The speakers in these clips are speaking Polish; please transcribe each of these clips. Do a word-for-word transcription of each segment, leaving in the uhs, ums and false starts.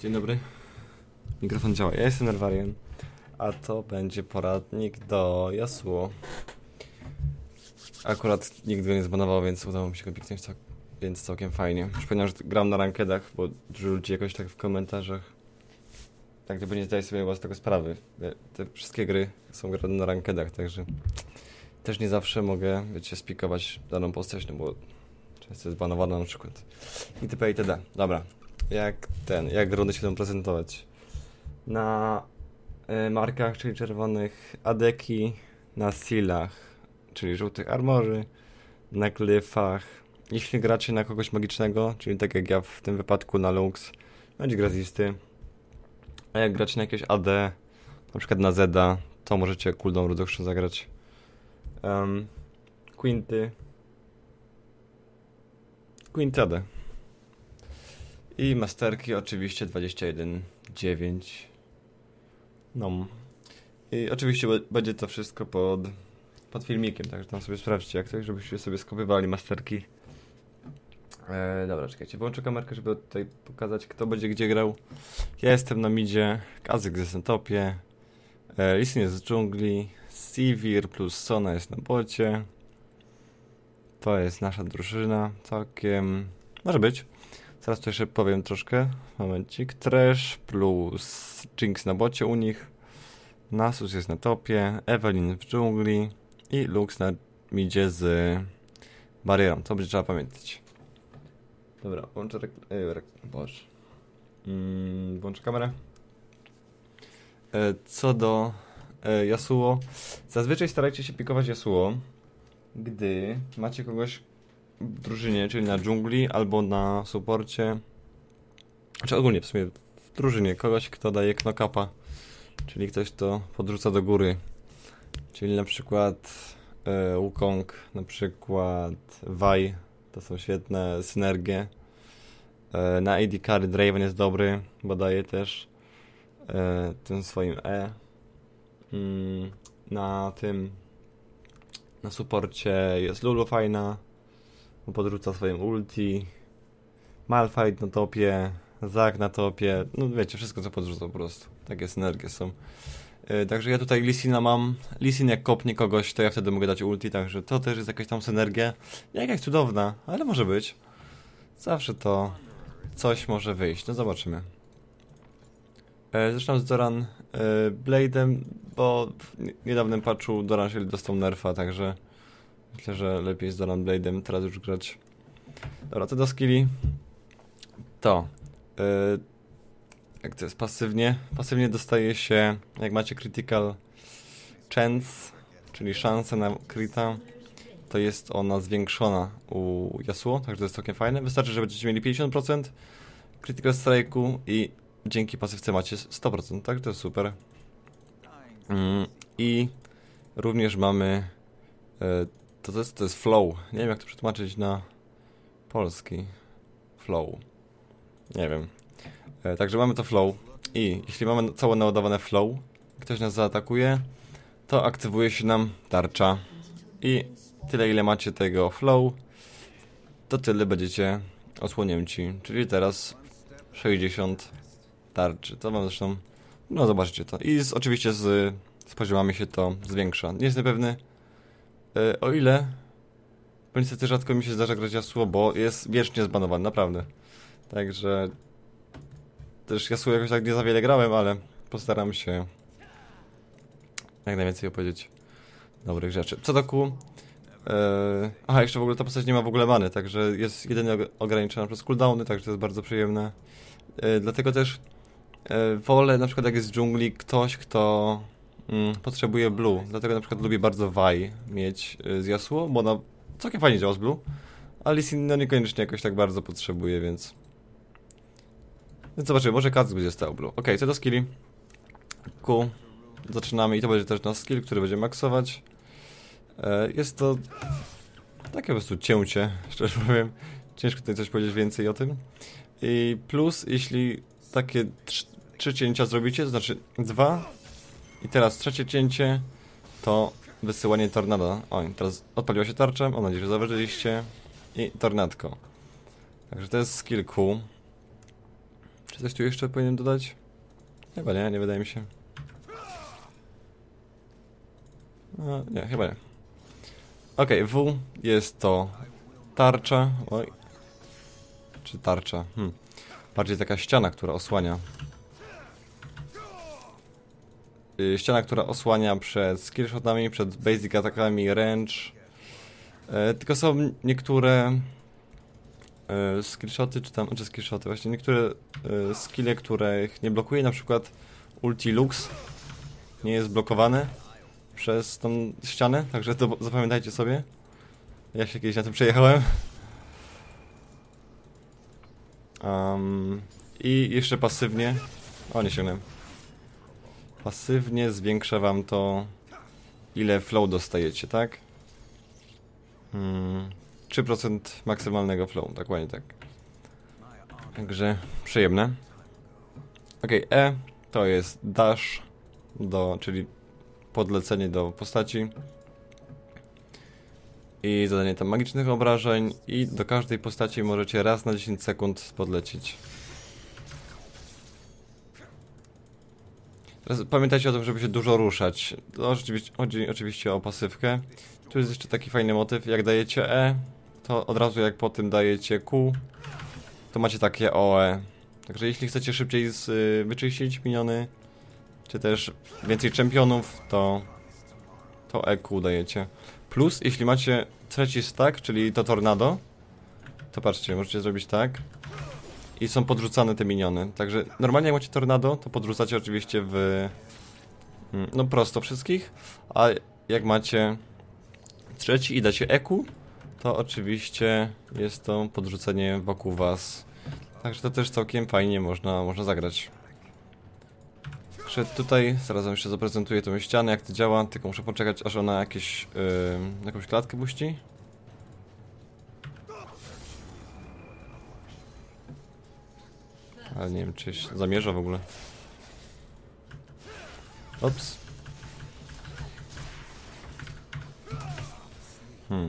Dzień dobry. Mikrofon działa. Ja jestem Nerwarian, a to będzie poradnik do Yasuo. Akurat nikt go nie zbanował, więc udało mi się go piknąć, tak, więc całkiem fajnie. Przypomniałem, że gram na rankedach, bo dużo ludzi jakoś tak w komentarzach tak gdyby nie zdaje sobie chyba z tego sprawy. Te wszystkie gry są grane na rankedach, także też nie zawsze mogę, wiecie, spikować daną postać, no bo często jest banowana na przykład. Itp. itd. Dobra. Jak ten, jak rundy się będą prezentować? Na y, markach, czyli czerwonych adeki, na sealach, czyli żółtych armorzy, na glyfach. Jeśli gracie na kogoś magicznego, czyli tak jak ja w tym wypadku na Lux, będzie grazisty. A jak gracie na jakieś A D, na przykład na Zeda, to możecie cooldown reduction zagrać. Um, Quinty. Quinty A D. I masterki oczywiście dwadzieścia jeden dziewięć. No. I oczywiście będzie to wszystko pod, pod filmikiem, także tam sobie sprawdźcie jak to, żebyście sobie skopywali masterki. E, dobra, czekajcie, włączę kamerkę, żeby tutaj pokazać, kto będzie gdzie grał. Ja jestem na midzie, Kazyk jest na topie, e, Lee Sin jest z dżungli, Sivir plus Sona jest na bocie. To jest nasza drużyna, całkiem... może być. Zaraz to jeszcze powiem troszkę, momencik. Trash plus Jinx na bocie u nich, Nasus jest na topie, Evelyn w dżungli i Lux na midzie z barierą, to będzie trzeba pamiętać. Dobra, włączę rek... Yy, rek... Boże. Mm, włączę kamerę. E, co do e, Yasuo, zazwyczaj starajcie się pikować Yasuo, gdy macie kogoś w drużynie, czyli na dżungli albo na supporcie, znaczy ogólnie w sumie w drużynie, kogoś kto daje knockapa, czyli ktoś kto podrzuca do góry, czyli na przykład e, Wukong, na przykład Vi, to są świetne synergie. E, na A D carry Draven jest dobry, bo daje też e, tym swoim E. Mm, na tym na supporcie jest Lulu fajna, bo podrzuca swoim ulti. Malphite na topie, Zac na topie, no wiecie, wszystko co podrzuca po prostu. Takie synergie są. Yy, także ja tutaj Lee Sina mam. Lee Sin jak kopnie kogoś, to ja wtedy mogę dać ulti, także to też jest jakaś tam synergia. Nie jakaś cudowna, ale może być. Zawsze to coś może wyjść, no zobaczymy. Yy, zaczynam z Doran yy, Blade'em, bo w niedawnym patchu Doran się dostał nerfa, także myślę, że lepiej z Doran Blade'em teraz już grać. Dobra, to do skilli. To yy, jak to jest pasywnie? Pasywnie dostaje się, jak macie critical chance, czyli szansę na crita, to jest ona zwiększona u Yasuo, także to jest całkiem fajne. Wystarczy, że będziecie mieli pięćdziesiąt procent critical strike'u i dzięki pasywce macie sto procent, tak? To jest super. Mm, I również mamy yy, to, to, jest, to jest flow. Nie wiem jak to przetłumaczyć na polski. Flow. Nie wiem. E, także mamy to flow i jeśli mamy całe naładowane flow, ktoś nas zaatakuje, to aktywuje się nam tarcza i tyle ile macie tego flow, to tyle będziecie osłonięci, czyli teraz sześćdziesiąt tarczy. To wam zresztą, no zobaczycie to. I z, oczywiście z, z poziomami się to zwiększa. Nie jestem pewny e, o ile, bo niestety rzadko mi się zdarza grać Yasuo, bo jest wiecznie zbanowany, naprawdę. Także też Yasuo jakoś tak nie za wiele grałem, ale postaram się jak najwięcej opowiedzieć dobrych rzeczy. Co do Q, yy... aha, jeszcze w ogóle ta postać nie ma w ogóle many, także jest jedynie ograniczona przez cooldowny, także to jest bardzo przyjemne. Yy, dlatego też yy, wolę na przykład jak jest w dżungli ktoś, kto yy, potrzebuje blue, dlatego na przykład lubię bardzo Vi mieć yy, z Yasuo, bo ona całkiem fajnie działa z blue, a Lee Sin no niekoniecznie jakoś tak bardzo potrzebuje, więc Więc zobaczymy, może Kazyk będzie stał blue. Ok, co do skilli. Q. Zaczynamy i to będzie też nasz skill, który będzie maksować. E, jest to takie po prostu cięcie, szczerze powiem. Ciężko tutaj coś powiedzieć więcej o tym. I plus, jeśli takie trzy, trzy cięcia zrobicie, to znaczy dwa i teraz trzecie cięcie, to wysyłanie tornada. O, teraz odpaliła się tarcza, mam nadzieję, że zauważyliście. I tornadko. Także to jest skill Q. Czy coś tu jeszcze powinienem dodać? Chyba nie, nie wydaje mi się. No, nie, chyba nie. Okej, okay, W jest to tarcza. Oj. Czy tarcza? Hmm. Bardziej taka ściana, która osłania. Yy, ściana, która osłania przed skillshotami, przed basic atakami, range. Yy, tylko są niektóre yy, skillshoty, czy tam, czy skillshoty, właśnie niektóre yy, skille, których nie blokuje, na przykład ulti Lux nie jest blokowany przez tą ścianę, także to zapamiętajcie sobie. Ja się kiedyś na tym przejechałem. Um, I jeszcze pasywnie... O, nie sięgnąłem. Pasywnie zwiększa wam to, ile flow dostajecie, tak? Hmm, trzy procent maksymalnego flow, dokładnie tak. Także przyjemne. Ok, E to jest dash, do, czyli podlecenie do postaci. I zadanie tam magicznych obrażeń. I do każdej postaci możecie raz na dziesięć sekund podlecieć. Teraz pamiętajcie o tym, żeby się dużo ruszać. To oczywiście, chodzi oczywiście o pasywkę. Tu jest jeszcze taki fajny motyw. Jak dajecie E, to od razu jak po tym dajecie Q, to macie takie O E. Także jeśli chcecie szybciej z, y, wyczyścić miniony, czy też więcej czempionów, to to E Q dajecie. Plus, jeśli macie trzeci stack, czyli to tornado, to patrzcie, możecie zrobić tak i są podrzucane te miniony. Także normalnie jak macie tornado, to podrzucacie oczywiście w no prosto wszystkich, a jak macie trzeci i dacie E Q, to oczywiście jest to podrzucenie wokół was. Także to też całkiem fajnie można, można zagrać. Także tutaj zaraz wam jeszcze zaprezentuję tą ścianę, jak to działa, tylko muszę poczekać, aż ona jakieś, yy, jakąś klatkę puści. Ale nie wiem, czy się zamierza w ogóle. Ops. Hmm.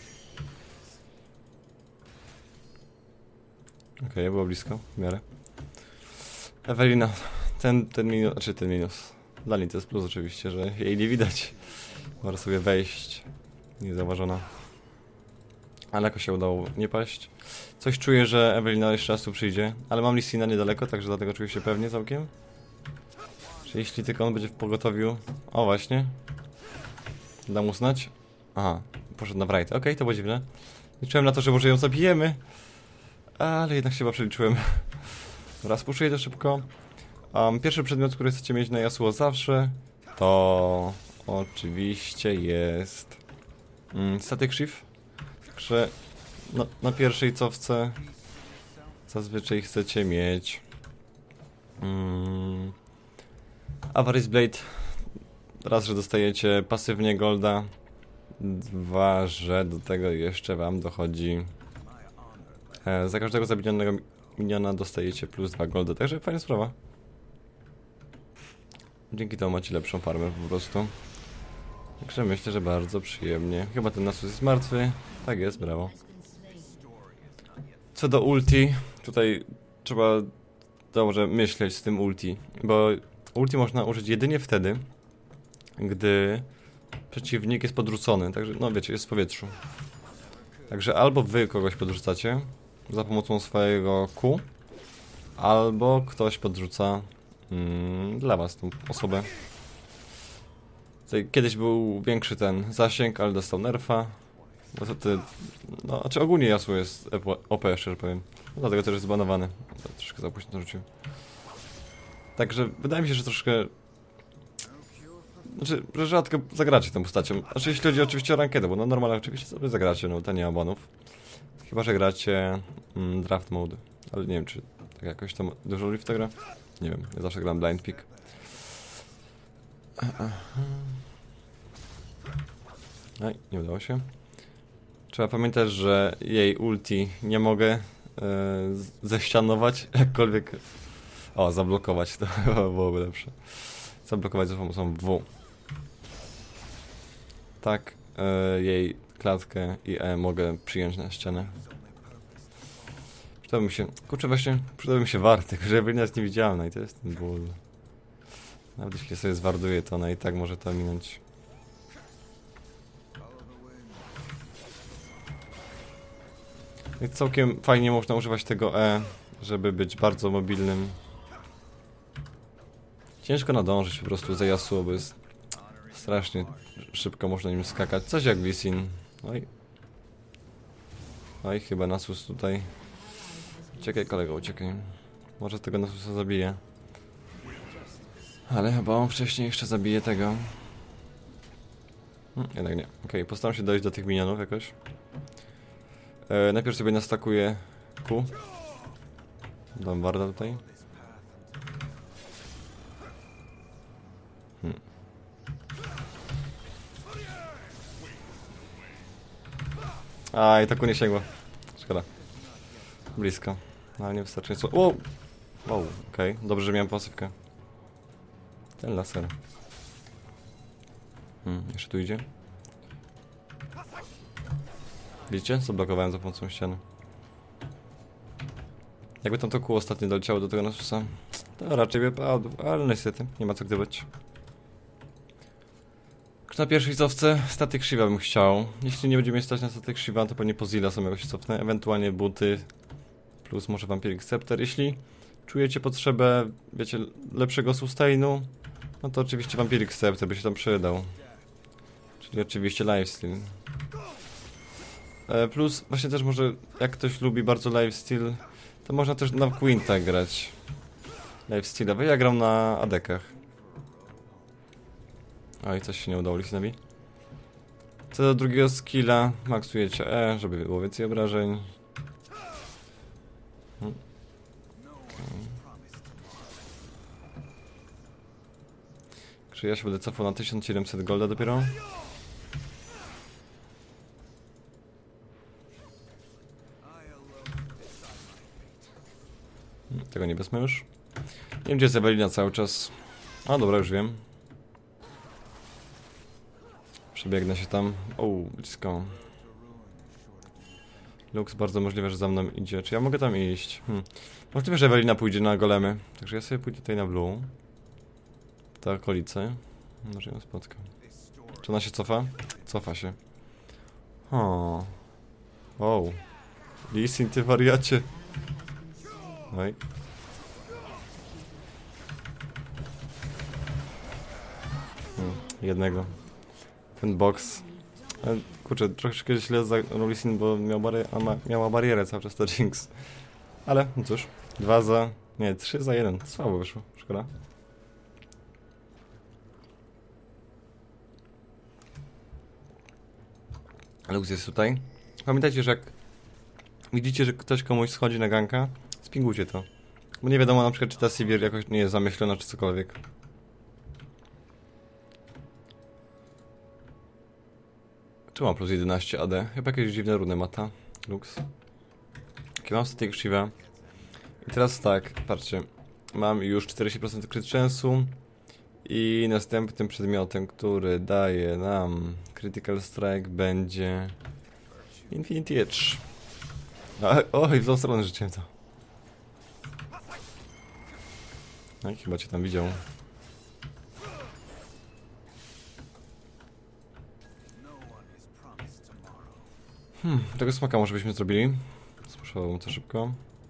Okej, okay, było blisko, w miarę. Ewelina, ten, ten minus, znaczy ten minus. Dla niej to jest plus oczywiście, że jej nie widać. Może sobie wejść niezauważona. Ale jakoś się udało nie paść. Coś czuję, że Ewelina jeszcze raz tu przyjdzie, ale mam Lissina niedaleko, także dlatego czuję się pewnie całkiem. Że jeśli tylko on będzie w pogotowiu... O, właśnie. Dam mu znać. Aha, poszedł na Wright. Okej, okay, to było dziwne. Liczyłem na to, że może ją zabijemy. Ale jednak się chyba przeliczyłem. Raz puszuję to szybko. Um, pierwszy przedmiot, który chcecie mieć na Yasuo zawsze, to oczywiście jest um, Static Shift. Także no, na pierwszej cofce zazwyczaj chcecie mieć um, Avarice Blade. Raz, że dostajecie pasywnie golda. Dwa, że do tego jeszcze wam dochodzi e, za każdego zabitego miniona dostajecie plus dwa golda, także fajna sprawa. Dzięki temu macie lepszą farmę po prostu. Także myślę, że bardzo przyjemnie. Chyba ten Nasus jest martwy. Tak jest, brawo. Co do ulti, tutaj trzeba dobrze myśleć z tym ulti, bo ulti można użyć jedynie wtedy, gdy przeciwnik jest podrzucony, także no wiecie, jest w powietrzu. Także albo wy kogoś podrzucacie za pomocą swojego Q, albo ktoś podrzuca mm, dla was tą osobę. Tutaj kiedyś był większy ten zasięg, ale dostał nerfa. No to ty, no, znaczy ogólnie Yasuo jest O P, szczerze powiem. No, dlatego też jest zbanowany. To troszkę za późno rzucił. Także wydaje mi się, że troszkę... Znaczy, że rzadko zagracie tą postacią. Znaczy, jeśli chodzi oczywiście o rankedę, bo no normalnie oczywiście sobie zagracie, no to nie ma banów. Chyba, że gracie mm, draft mode. Ale nie wiem, czy tak jakoś tam dużo li w tę grę? Nie wiem, ja zawsze gram blind pick. Oj, nie udało się. Trzeba pamiętać, że jej ulti nie mogę e, ześcianować, jakkolwiek... O, zablokować, to chyba byłoby lepsze. Zablokować za pomocą W. Tak, e, jej klatkę i E mogę przyjąć na ścianę. Przydałby mi się... Kurczę, właśnie przydałby mi się wart, tylko że Ewelina jest niewidzialna i to jest ten ból. Nawet jeśli sobie zwarduje, to ona i tak może to minąć. I całkiem fajnie można używać tego E, żeby być bardzo mobilnym. Ciężko nadążyć po prostu za Yasuo, bo jest strasznie szybko można nim skakać. Coś jak Lee Sin. Oj. Oj, chyba Nasus tutaj. Uciekaj kolego, uciekaj. Może tego Nasusa zabije. Ale chyba on wcześniej jeszcze zabije tego. Hmm, jednak nie. Okej, okay, postaram się dojść do tych minionów jakoś. E, najpierw sobie nastakuję Q. Dam warda tutaj. Hmm. A i tak nie sięgło. Szkoda. Blisko. No, ale nie wystarczająco. Wow! Wow, okej. Okay. Dobrze, że miałem pasywkę. Ten laser. Hmm, jeszcze tu idzie. Widzicie? Zablokowałem za pomocą ściany. Jakby tam to kół ostatnio doleciało do tego Nasusa, to raczej by padł, ale niestety nie ma co gdybać. Na pierwszej cofce statyk Shiva bym chciał. Jeśli nie będziemy stać na statyk Shiva, to pewnie Pozilla samego się cofnę. Ewentualnie buty plus może Vampiric Scepter. Jeśli czujecie potrzebę, wiecie, lepszego sustainu, no to oczywiście Vampiric Scepter by się tam przydał. Czyli oczywiście lifesteal. E, plus właśnie też może, jak ktoś lubi bardzo lifesteal, to można też na Quinta grać. Lifestealowy. Ja gram na adekach. Oj, coś się nie udało Lisinowi. Co do drugiego skilla, maksujecie E, żeby było więcej obrażeń. Hmm. Okay. Czy ja się będę cofał na tysiąc siedemset golda dopiero? Hmm, tego nie wezmę już. Nie wiem, gdzie jest Ewelina cały czas. A dobra, już wiem. Przebiegnę się tam. O, blisko. Lux bardzo możliwe, że za mną idzie. Czy ja mogę tam iść? Hmm. Możliwe, że Ewelina pójdzie na golemy. Także ja sobie pójdę tutaj na blue. Ta okolice. Może ją spotkam. Czy ona się cofa? Cofa się. O. Wow. Lee Sin, ty wariacie. Oj. Hmm. Jednego. Ten box. Ale, kurczę, troszeczkę źle za Lee Sin, bo miał bari ma miała barierę cały czas ta Jinx. Ale, no cóż. Dwa za... Nie, trzy za jeden. Słabo wyszło. Szkoda. Lux jest tutaj. Pamiętajcie, że jak widzicie, że ktoś komuś schodzi na ganka, spingujcie to. Bo nie wiadomo na przykład, czy ta Sivir jakoś nie jest zamyślona, czy cokolwiek. Czy mam plus jedenaście A D? Chyba jakieś dziwne runy ma ta Lux. Jakie mam statyk Shiva. I teraz tak, patrzcie. Mam już czterdzieści procent crit chance'u. I następnym przedmiotem, który daje nam Critical Strike, będzie Infinity Edge. A, oj, w tą stronę rzuciłem to. No i chyba cię tam widział. Hmm, tego smaka może byśmy zrobili. Słyszałem to szybko.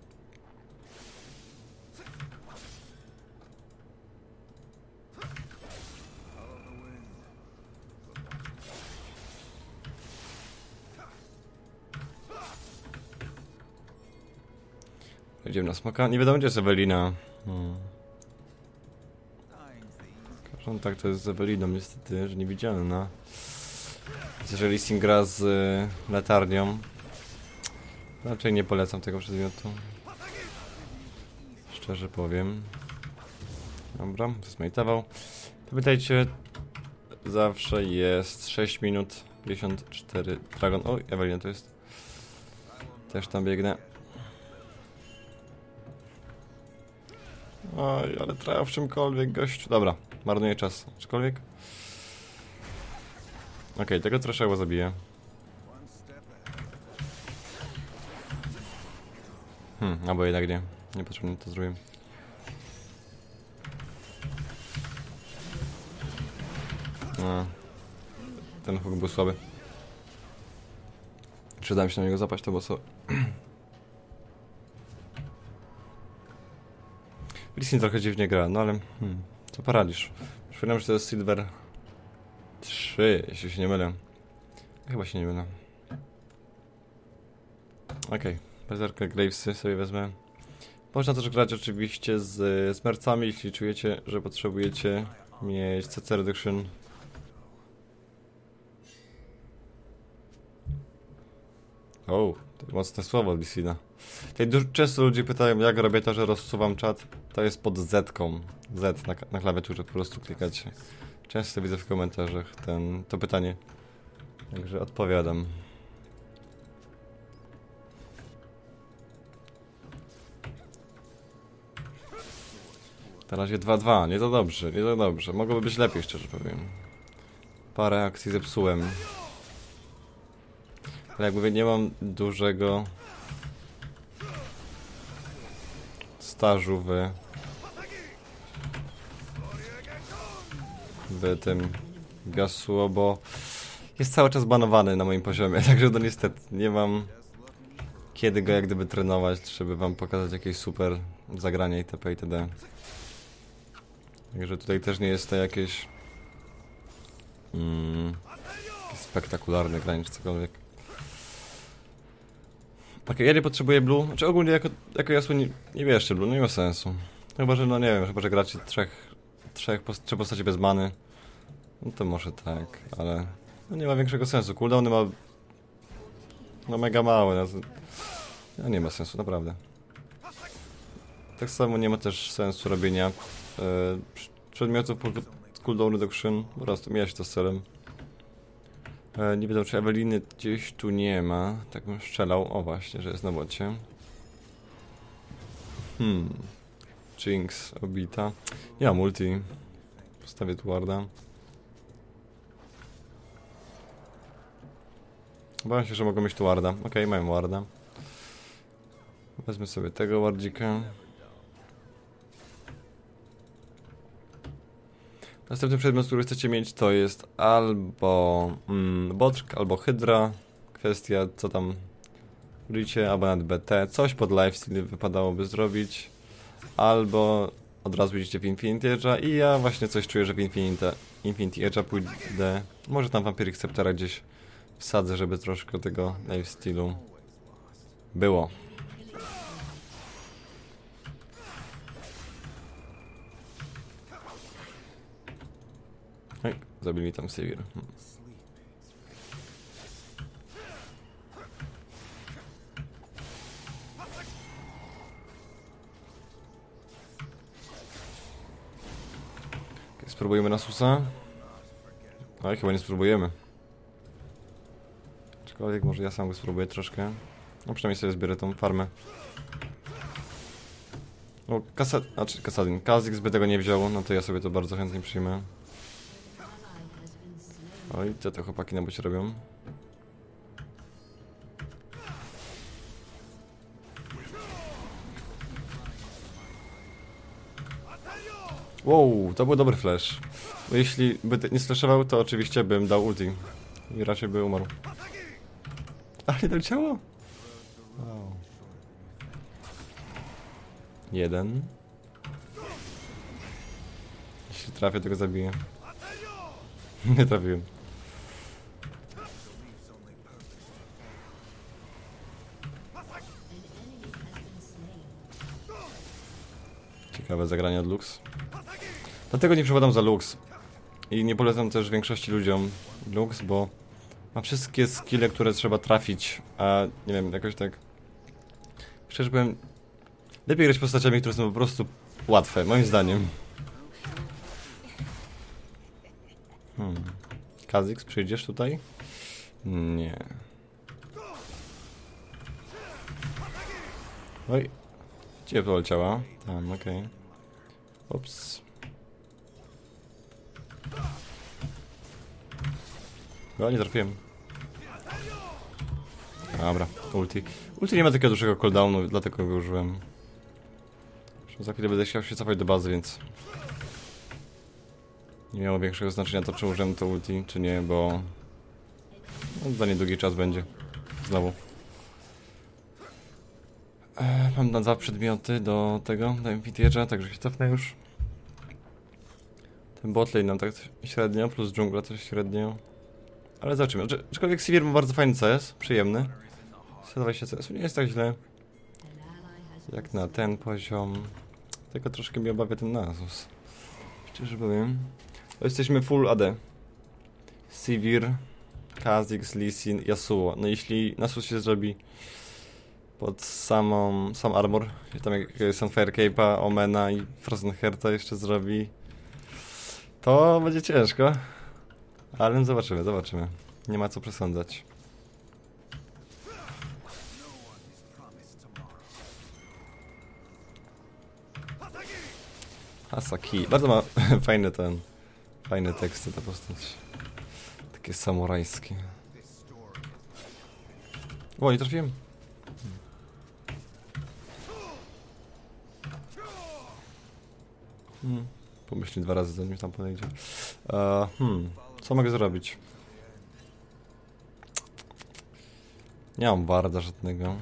Idziemy na smoka. Nie wiadomo, gdzie jest Ewelina. Hmm. Każdy tak to jest z Eweliną, niestety, że niewidzialna. Jeżeli Sin gra z y, latarnią, raczej nie polecam tego przedmiotu. Szczerze powiem. Dobra, zesmajtował. Pamiętajcie, zawsze jest sześć minut pięćdziesiąt cztery Dragon. Oj, Ewelina to jest. Też tam biegnę. Oj, ale traf czymkolwiek, gościu. Dobra, marnuję czas. Czymkolwiek? Okej, okay, tego troszeczkę zabiję. Hmm, albo jednak nie. Niepotrzebnie to zrobiłem. No. Ten hook był słaby. Czy uda mi się na niego zapaść, to było co? Lissin trochę dziwnie gra, no ale hmm, co poradzisz? Przypominam, że to jest Silver trzy, jeśli się nie mylę. Chyba się nie mylę. Okej, okay. Berserker Gravesy sobie wezmę. Można też grać oczywiście z, z mercami, jeśli czujecie, że potrzebujecie mieć C C Reduction. O, to mocne słowo od Lissina. Tutaj dużo, często ludzie pytają, jak robię to, że rozsuwam czat. To jest pod Z-ką. Z na, na klawiaturze, po prostu klikacie. Często widzę w komentarzach ten, to pytanie. Także odpowiadam. Na razie dwa dwa, nie to dobrze, nie to dobrze. Mogłoby być lepiej, szczerze powiem. Parę akcji zepsułem. Ale jak mówię, nie mam dużego stażu w, w tym Yasuo, bo jest cały czas banowany na moim poziomie, także no niestety nie mam kiedy go jak gdyby trenować, żeby wam pokazać jakieś super zagranie itp. itd. Także tutaj też nie jest to jakieś mm, spektakularne granie czy cokolwiek. Ok, ja nie potrzebuję blue, znaczy ogólnie jako, jako Yasuo nie, nie bierzcie blue, no nie ma sensu. Chyba, że no nie wiem, chyba, że gracie trzech, trzech post trzy postaci bez many, no to może tak, ale no nie ma większego sensu. Cooldowny ma no mega małe, no, no nie ma sensu, naprawdę. Tak samo nie ma też sensu robienia e, przedmiotów cooldown reduction, po prostu mija się to z celem. E, nie wiadomo, czy Eweliny gdzieś tu nie ma. Tak bym strzelał. O właśnie, że jest na bocie. Hmm. Jinx obita. Ja multi. Postawię tu warda. Obawiam się, że mogą mieć tu warda. Okej, okay, mają warda. Wezmę sobie tego wardzika. Następny przedmiot, który chcecie mieć, to jest albo mm, Boczk, albo Hydra. Kwestia, co tam robicie, albo nawet B T. Coś pod lifesteal wypadałoby zrobić. Albo od razu idziecie w Infinity Edge'a i ja właśnie coś czuję, że w Infinity, Infinity Edge'a pójdę. Może tam Vampiric Sceptera gdzieś wsadzę, żeby troszkę tego lifestealu było. Oj, zabili mi tam Sivir. Hmm. Okay, spróbujemy Nasusa. Oj, chyba nie spróbujemy. Aczkolwiek może ja sam go spróbuję troszkę. No przynajmniej sobie zbierę tą farmę. No, Kasa... znaczy Kasadin. Kha'Zix by tego nie wziął, no to ja sobie to bardzo chętnie przyjmę. Oj, co te chłopaki na bocie robią? Wow, to był dobry flash. Bo jeśli by nie slashował, to oczywiście bym dał ulti. I raczej by umarł. Ale nie doleciało? Wow. Jeden. Jeśli trafię, to go zabiję. Nie trafiłem. Ciekawe zagranie od Lux. Dlatego nie przewodam za Lux. I nie polecam też większości ludziom Lux, bo ma wszystkie skille, które trzeba trafić, a nie wiem, jakoś tak... Szczerze powiem, lepiej grać postaciami, które są po prostu łatwe, moim zdaniem. Hmm. Kha'Zix, przyjdziesz tutaj? Nie. Oj. Gdzie poleciała? Tam, okej. Okay. Ups. O, nie trafiłem. Dobra, ulti. Ulti nie ma takiego dużego cooldownu, dlatego go użyłem. Za chwilę będę chciał się cofać do bazy, więc... Nie miało większego znaczenia to, czy użyłem to ulti, czy nie, bo... No, za niedługi czas będzie. Znowu. Eee, mam na dwa przedmioty do tego, do Impintiera, także się cofnę już. Ten botlane nam tak średnio, plus dżungla też średnio. Ale zobaczymy. Aczkolwiek Sivir ma bardzo fajny C S, przyjemny. sto dwadzieścia C S nie jest tak źle. Jak na ten poziom. Tylko troszkę mnie obawia ten Nasus. Szczerze powiem. To jesteśmy full A D. Sivir, Kha'Zix, Lee Sin, Yasuo. No jeśli Nasus się zrobi pod samą, sam armor, tam jak Sunfire Cape'a, Omena i Frozen Heart'a jeszcze zrobi, to będzie ciężko. Ale zobaczymy, zobaczymy. Nie ma co przesądzać. Hasaki. Bardzo ma fajny ten... Fajne teksty ta postać. Takie samurajskie. O, nie trafiłem. Hmm. Pomyśli dwa razy, zanim tam podejdzie. Uh, hmm. Co mogę zrobić? Nie mam barda żadnego.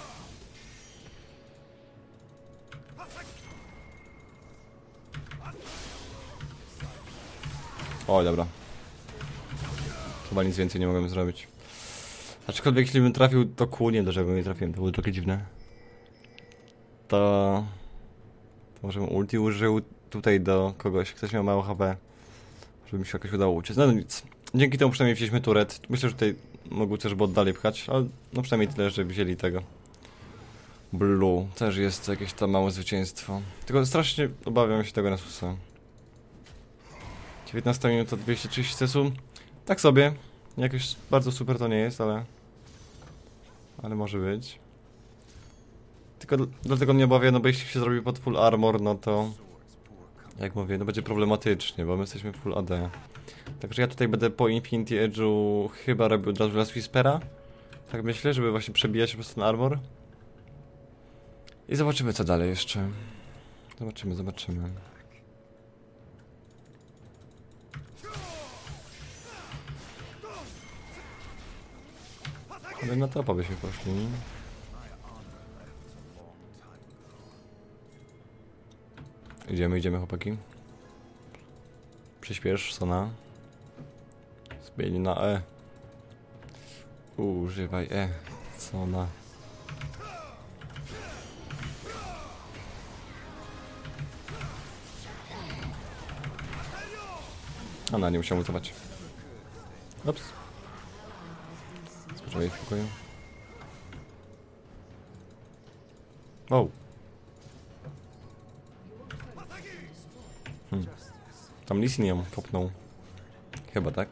Oj, dobra. Chyba nic więcej nie mogłem zrobić. Aczkolwiek jeśli bym trafił do kół, nie wiem dlaczego nie trafiłem, to było trochę dziwne. To... To może bym ulti użył tutaj do kogoś, ktoś miał mało H P. Żeby mi się jakoś udało uciec. No nic. Dzięki temu przynajmniej wzięliśmy turet. Myślę, że tutaj mogły też bot dalej pchać, ale no przynajmniej tyle, że wzięli tego. Blue. Też jest jakieś tam małe zwycięstwo. Tylko strasznie obawiam się tego Nasusa. dziewiętnaście minut to dwieście trzydzieści C S u. Tak sobie. Jakoś bardzo super to nie jest, ale... Ale może być. Tylko dl dlatego mnie obawia, no bo jeśli się zrobi pod full armor, no to... Jak mówię, no będzie problematycznie, bo my jesteśmy full A D. Także ja tutaj będę po Infinity Edge'u chyba robił od razu Last Whispera. Tak myślę, żeby właśnie przebijać po prostu ten armor. I zobaczymy co dalej jeszcze. Zobaczymy, zobaczymy. Ale na topa byśmy poszli. Idziemy, idziemy chłopaki. Przyspiesz, Sona. Zmieni na E. Używaj E. Sona. Ona nie musiała mutować. Ups. Spoczywaj w pokoju. Wow. Hmm. Tam Lee Sin ją popnął. Chyba tak.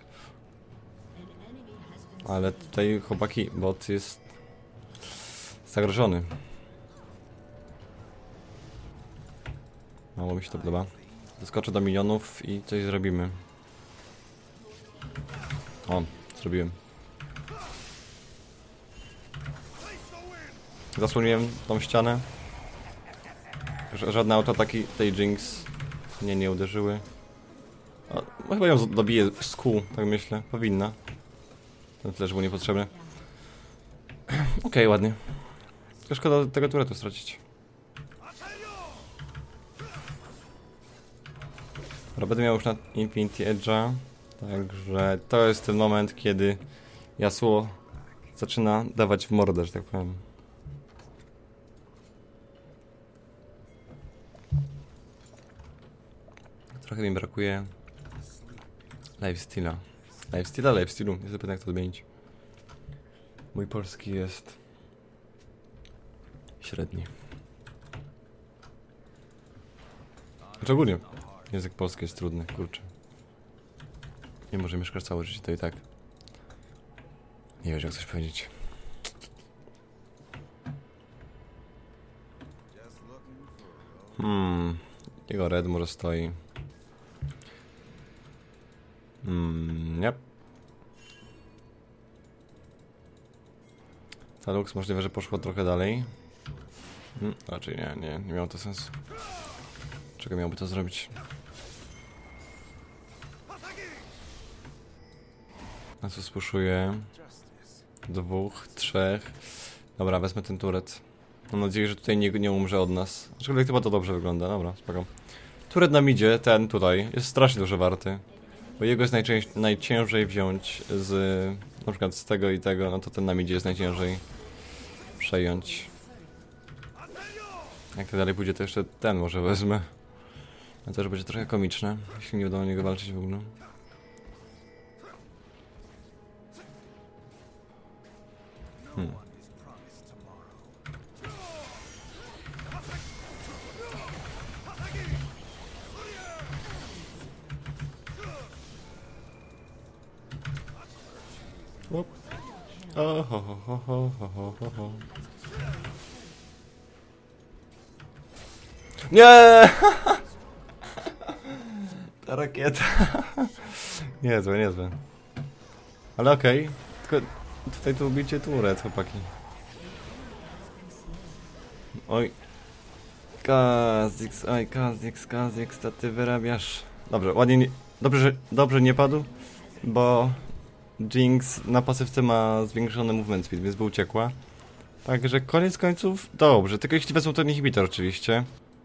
Ale tutaj chłopaki, bot jest zagrożony. Mało mi się to podoba. Doskoczę do minionów i coś zrobimy. O, zrobiłem. Zasłoniłem tą ścianę. Żadne autoataki tej Jinx mnie nie uderzyły. O, no chyba ją dobiję z kół, tak myślę. Powinna. Ten flash był niepotrzebny. Okej, okay, ładnie. Tylko szkoda tego turetu stracić. Dobra, będę miał już na Infinity Edge'a. Także to jest ten moment, kiedy Yasuo zaczyna dawać w mordę, że tak powiem. Trochę mi brakuje lifesteala. Lifesteala, lifestealu. Nie zapytam jak to odmienić. Mój polski jest średni. Znaczy ogólnie język polski jest trudny, kurczę. Nie może mieszkać całe życie, to i tak. Nie wiem, jak coś powiedzieć. Hmm. Jego red może stoi. Hmm, nie. Ta Lux możliwe, że poszło trochę dalej. Hmm, raczej nie, nie, nie miało to sensu. Czego miałby to zrobić? Na co spuszuję? Dwóch, trzech. Dobra, wezmę ten turet. Mam nadzieję, że tutaj nie, nie umrze od nas. Aczkolwiek chyba to dobrze wygląda, dobra, spoko. Turet nam idzie, ten tutaj, jest strasznie dużo warty. Bo jego jest najciężej wziąć z, na przykład z tego i tego, no to ten nam idzie jest najciężej przejąć. Jak to dalej pójdzie, to jeszcze ten może wezmę. To też będzie trochę komiczne, jeśli nie uda niego walczyć w ogóle. Hmm. Op. Oh, ho, ho, ho, ho, ho, ho, ho. Nie! Ta rakieta. Niezłe, niezłe. Ale okej. Okay. Tylko tutaj tu ubicie turet, chłopaki. Oj. Kazix, oj, Kazix, Kazix, to ty wyrabiasz. Dobrze, ładnie nie... Dobrze, że... Dobrze nie padł, bo... Jinx na pasywce ma zwiększony movement speed, więc by uciekła. Także koniec końców dobrze, tylko jeśli wezmą ten inhibitor oczywiście.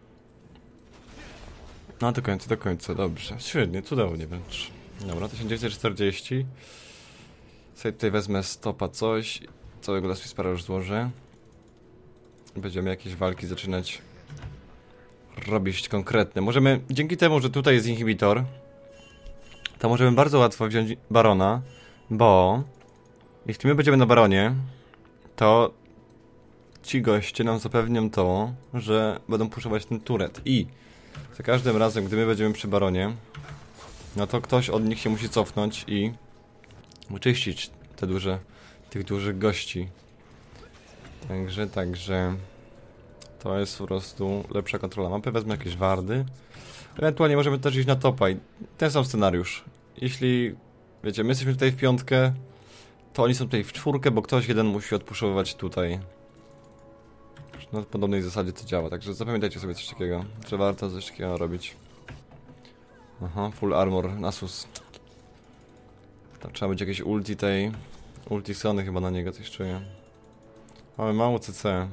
No do końca, do końca, dobrze. Świetnie, cudownie wręcz. Dobra, tysiąc dziewięćset czterdzieści. Sobie tutaj wezmę stopa coś. Całego Last Whispera już złożę. Będziemy jakieś walki zaczynać robić konkretne. Możemy, dzięki temu, że tutaj jest inhibitor, to możemy bardzo łatwo wziąć Barona. Bo jeśli my będziemy na baronie, to ci goście nam zapewnią to, że będą puszować ten turet. I za każdym razem, gdy my będziemy przy baronie, no to ktoś od nich się musi cofnąć i wyczyścić te duże, tych dużych gości. Także, także to jest po prostu lepsza kontrola mapy. Wezmę jakieś wardy. Ewentualnie możemy też iść na topa i ten sam scenariusz. Jeśli... Wiecie, my jesteśmy tutaj w piątkę, to oni są tutaj w czwórkę, bo ktoś jeden musi odpuszowywać tutaj. Na podobnej zasadzie to działa, także zapamiętajcie sobie coś takiego, że warto coś takiego robić. Aha, full armor, Nasus. Tam trzeba być jakieś ulti tej... Ulti Sony chyba na niego coś czuję. Mamy mało C C.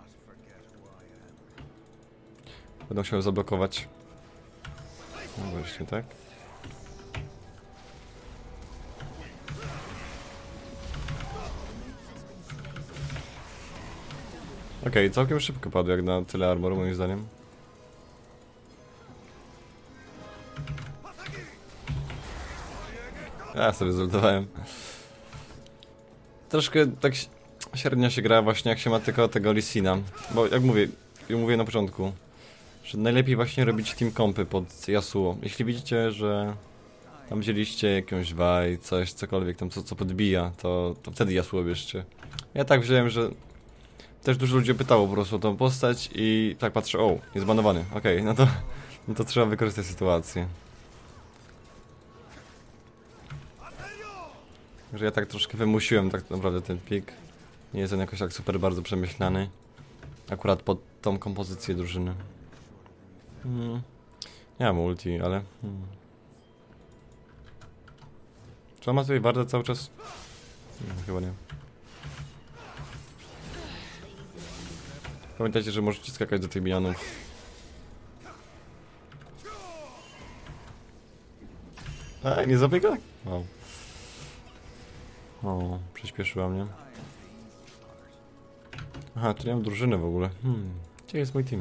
Będę musiał zablokować. No właśnie, tak? Okej, okay, całkiem szybko padł jak na tyle armoru moim zdaniem. Ja sobie zultowałem. Troszkę tak średnio się gra właśnie jak się ma tylko tego Lissina. Bo jak mówię, jak mówię na początku, że najlepiej właśnie robić team kompy pod Yasuo. Jeśli widzicie, że tam wzięliście jakąś waj, coś, cokolwiek tam co, co podbija, to, to wtedy Yasuo bierzcie. Ja tak wziąłem, że też dużo ludzi pytało po prostu o tą postać i tak patrzę, o, jest zbanowany, okej, okay, no to no to trzeba wykorzystać sytuację. Że ja tak troszkę wymusiłem tak naprawdę ten pik. Nie jest on jakoś tak super bardzo przemyślany. Akurat pod tą kompozycję drużyny. Hmm. Nie mam ulti, ale... Hmm. Czy on ma tutaj wardę cały czas? Nie, chyba nie. Pamiętajcie, że możecie skakać do tych minionów. A, nie zabiega? Wow. O, przyspieszyła mnie. Aha, tu nie mam drużyny w ogóle. Hmm, gdzie jest mój team?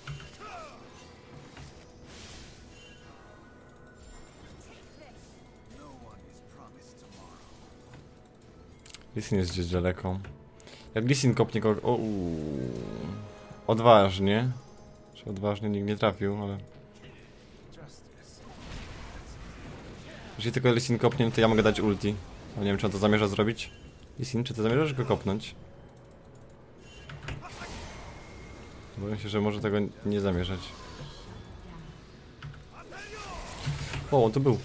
Lissin jest gdzieś daleko. Jak Lissin kopnie kogoś... O, odważnie. Czy odważnie nikt nie trafił, ale... Jeśli tylko Lissin kopnie, to ja mogę dać ulti. No nie wiem, czy on to zamierza zrobić. Lissin, czy ty zamierzasz go kopnąć? Boję się, że może tego nie zamierzać. O, on tu był.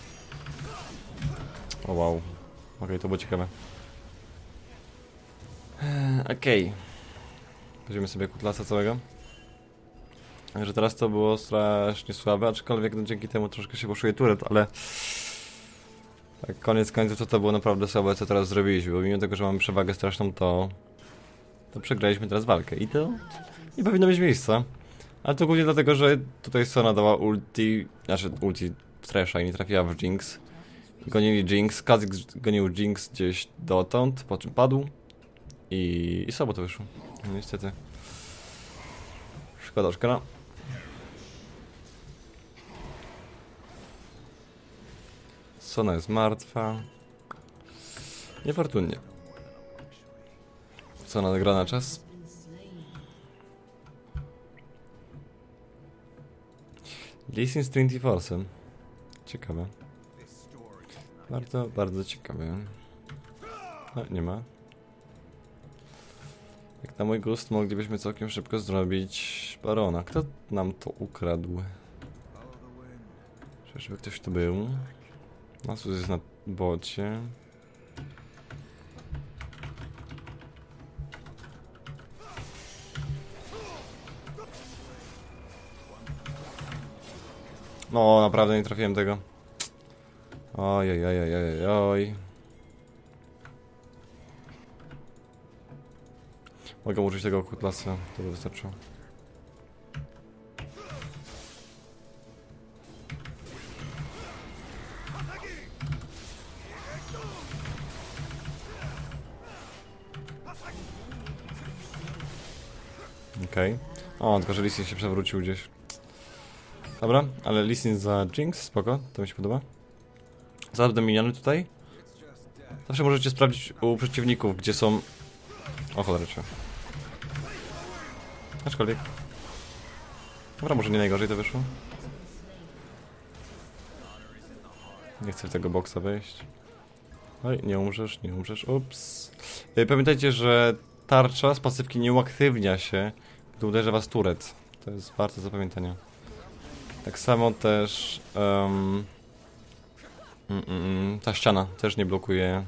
O wow. Okej, okay, to było ciekawe. Okej. Okay. Weźmiemy sobie kutlasa całego. Że teraz to było strasznie słabe, aczkolwiek no, dzięki temu troszkę się poszuje turret, ale... Tak, koniec końców to to było naprawdę słabe, co teraz zrobiliśmy, bo mimo tego, że mamy przewagę straszną, to... To przegraliśmy teraz walkę i to... Nie powinno mieć miejsca. Ale to głównie dlatego, że tutaj Sona dała ulti... Znaczy ulti Thrasha i nie trafiła w Jinx. Gonili Jinx, Kha'Zix gonił Jinx gdzieś dotąd, po czym padł. I... I słabo to wyszło. No, niestety. Szkoda, szkoda. Sona jest martwa. Niefortunnie. Sona gra na czas. Lee Sin z Trinity Force'em. Ciekawe. Bardzo, bardzo ciekawe. No, nie ma. Jak na mój gust moglibyśmy całkiem szybko zrobić barona. Kto nam to ukradł? Żeby ktoś tu był. Nasus jest na bocie. No, naprawdę nie trafiłem tego. Oj, oj, oj, oj, oj, oj. Mogę użyć tego kutlasa, to by wystarczyło. Okej. Okay. O, tylko że Lee Sin się przewrócił gdzieś. Dobra, ale Lee Sin za Jinx, spoko, to mi się podoba. Za miniony tutaj. Zawsze możecie sprawdzić u przeciwników, gdzie są... O cholera. Aczkolwiek. Dobra, może nie najgorzej to wyszło. Nie chcę w tego boksa wejść. Oj, nie umrzesz, nie umrzesz, ups. Pamiętajcie, że tarcza z pasywki nie uaktywnia się, gdy uderzy was turret. To jest warte zapamiętania. Tak samo też... Um, mm, mm, ta ściana też nie blokuje...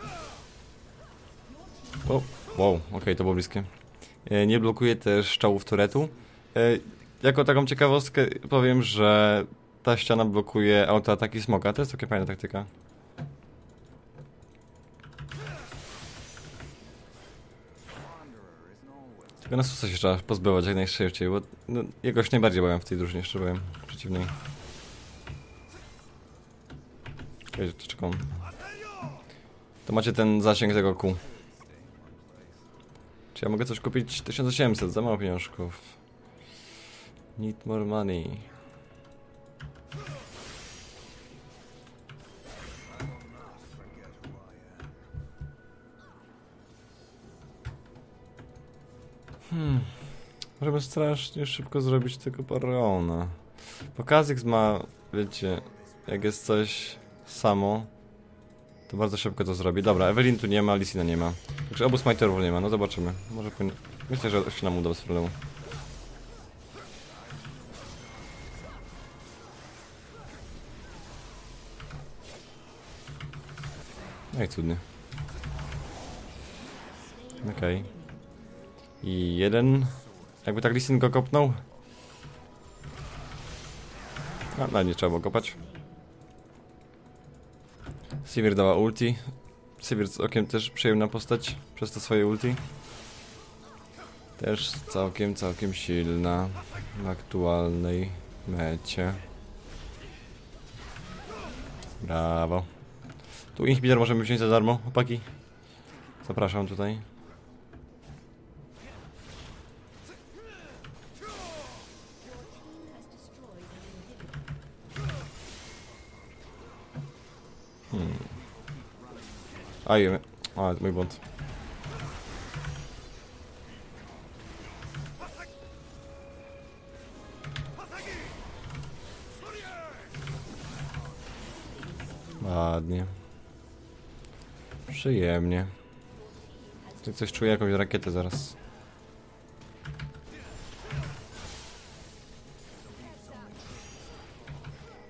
O, wow, okej, okay, to było bliskie. E, nie blokuje też strzałów turretu. E, jako taką ciekawostkę powiem, że ta ściana blokuje autoataki smoka. To jest taka fajna taktyka. Tylko Nasusa się trzeba pozbywać jak najszybciej, bo no, jakoś najbardziej bałem w tej drużynie, jeszcze byłem przeciwnej. Okej, czekam. To macie ten zasięg tego kół. Czy ja mogę coś kupić? tysiąc osiemset, za mało pieniążków. Need more money. Hmm. Możemy strasznie szybko zrobić tego barona. Bo Kha'Zix ma, wiecie, jak jest coś samo, to bardzo szybko to zrobi. Dobra, Evelyn tu nie ma, Lee Sina nie ma. Także obu smiterów nie ma, no zobaczymy. Może powinien... Myślę, że się nam uda bez problemu. No i cudnie. Okej. Okay. I jeden... Jakby tak Lee Sin go kopnął? A, no nie trzeba było kopać. Sivir dała ulti. Sivir z okiem też przyjemna postać przez to swoje ulti. Też całkiem, całkiem silna w aktualnej mecie. Brawo. Tu inhibitor możemy wziąć za darmo, chłopaki. Zapraszam tutaj. Hmm. Aj, a, mój błąd. Ładnie. Przyjemnie. Tu coś czuję, jakąś rakietę zaraz.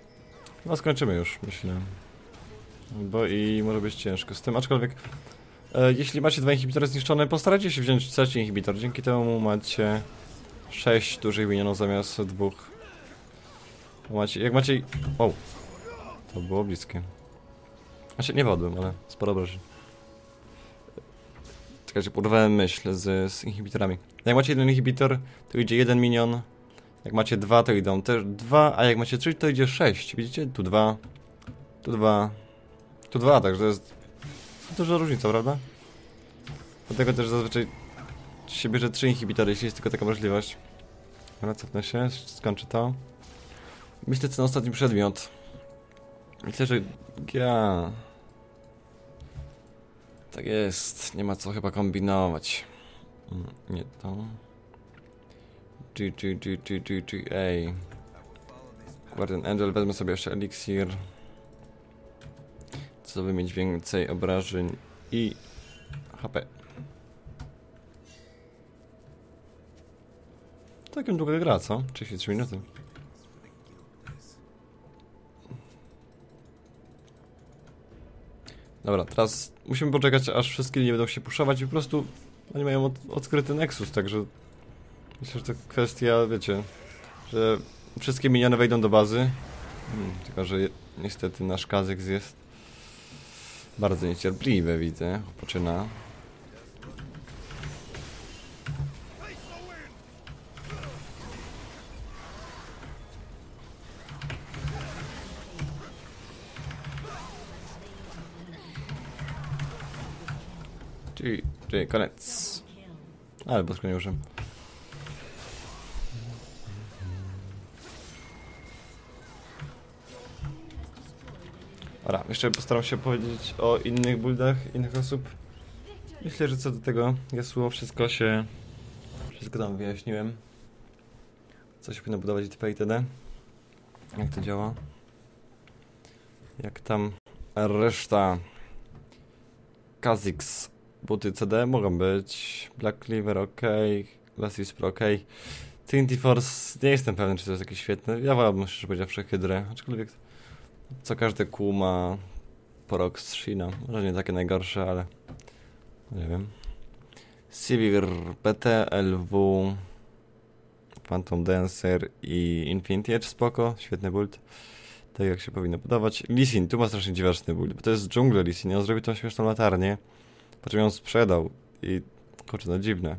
No skończymy już, myślę. Bo i może być ciężko z tym, aczkolwiek E, jeśli macie dwa inhibitory zniszczone, postarajcie się wziąć trzeci inhibitor. Dzięki temu macie sześć dużych minionów zamiast dwóch. Macie, jak macie... O! To było bliskie. Znaczy nie wodłem, ale sporo obrażeń. Czekajcie, urwałem myśl z, z inhibitorami. Jak macie jeden inhibitor, to idzie jeden minion. Jak macie dwa, to idą też dwa, a jak macie trzy, to idzie sześć. Widzicie? Tu dwa, tu dwa, tu dwa, także to jest duża różnica, prawda? Dlatego też zazwyczaj się bierze trzy inhibitory, jeśli jest tylko taka możliwość. Ale cofnę się, skończę to. Myślę, co na ostatni przedmiot. Myślę, że ja... Tak jest, nie ma co chyba kombinować. Mm, nie to. G, G, G, G, G, G, A. Guardian Angel, wezmę sobie jeszcze eliksir. Co by mieć więcej obrażeń i H P. Takim długa gra, co? trzydzieści trzy minuty. Dobra, teraz musimy poczekać, aż wszystkie nie będą się puszować i po prostu oni mają od, odkryty Nexus, także myślę, że to kwestia, wiecie, że wszystkie miniony wejdą do bazy. Hmm, tylko, że je, niestety nasz Kazyks jest bardzo niecierpliwy, widzę, poczyna. Czyli, czyli koniec. Ale bo nie użyłem. Dobra, jeszcze postaram się powiedzieć o innych buildach, innych osób. Myślę, że co do tego Yasuo wszystko się... Wszystko tam wyjaśniłem. Co się powinno budować itp. itd. Jak to działa. Jak tam reszta. Kha'Zix. Buty C D mogą być. Black Cleaver ok. Last Whisper ok. Trinity Force nie jestem pewien, czy to jest jakieś świetne. Ja wolałbym szczerze powiedziawszy Hydrę. Aczkolwiek co każdy kół ma porok z Shina. Może nie takie najgorsze, ale nie wiem. Sivir, P T, L W, Phantom Dancer i Infinity Edge spoko. Świetny build. Tak jak się powinno podobać. Lee Sin, tu ma strasznie dziwaczny build, bo to jest dżungla Lee Sin. On zrobił tą śmieszną latarnię. Potem ją sprzedał i kurczę, no dziwne.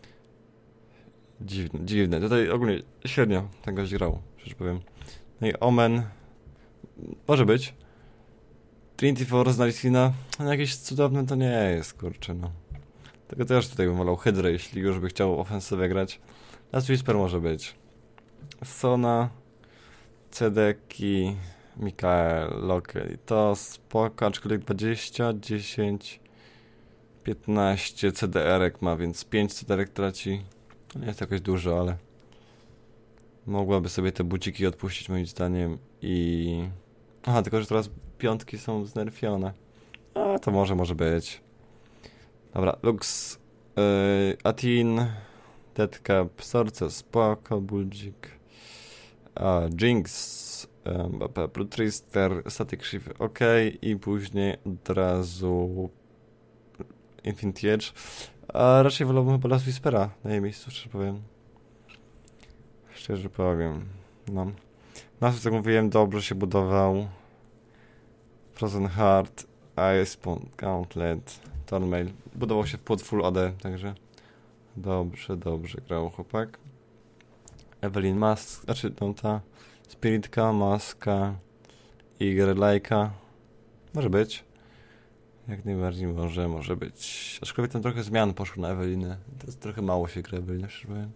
Dziwne, dziwne. Tutaj ogólnie średnio ten gość grał, przecież powiem. No i Omen. Może być. Trinity Force na Lee Sina. No jakieś cudowne to nie jest, kurczę, no. Tego też tutaj bym wolał Hydrę, jeśli już by chciał ofensywę grać. Last Whisper może być. Sona, Cedeki, Mikael, Loki. To spoko, aczkolwiek dwadzieścia, dziesięć, piętnaście C D R-ek ma, więc pięć C D R-ek traci. Nie jest jakoś dużo, ale mogłaby sobie te buciki odpuścić moim zdaniem i... Aha, tylko że teraz piątki są znerfione. A, to może, może być. Dobra, Lux, yy, Atin, Deadcap, Sorce, spoko, Buldzik, uh, Jinx, um, Blood Trister, Static Shift, ok, i później od razu Infinity Edge. A raczej wolałbym chyba Last Whispera na jej miejscu, szczerze powiem. Szczerze powiem, no. Nas, jak mówiłem, dobrze się budował. Frozen Heart, Iceborne, Gauntlet, Thornmail. Budował się pod full A D, także dobrze, dobrze grał chłopak. Evelyn Mask, znaczy no ta Spiritka, Maska i Grelajka. Może być. Jak najbardziej może, może być. Aczkolwiek tam trochę zmian poszło na Ewelinę. To jest trochę mało się gra Ewelinę, szczerze powiem.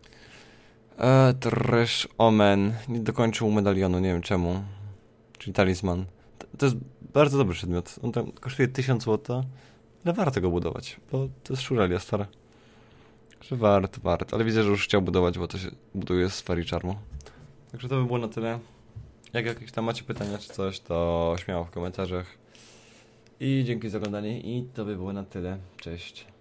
Eee, Trash Omen. Nie dokończył medalionu, nie wiem czemu. Czyli talizman. To, to jest bardzo dobry przedmiot. On tam kosztuje tysiąc złotych, ale warto go budować, bo to jest Shurelia stara. Że wart, wart. Ale widzę, że już chciał budować, bo to się buduje z Fairy Charmu. Także to by było na tyle. Jak jakieś tam macie pytania czy coś, to śmiało w komentarzach. I dzięki za oglądanie i to by było na tyle. Cześć.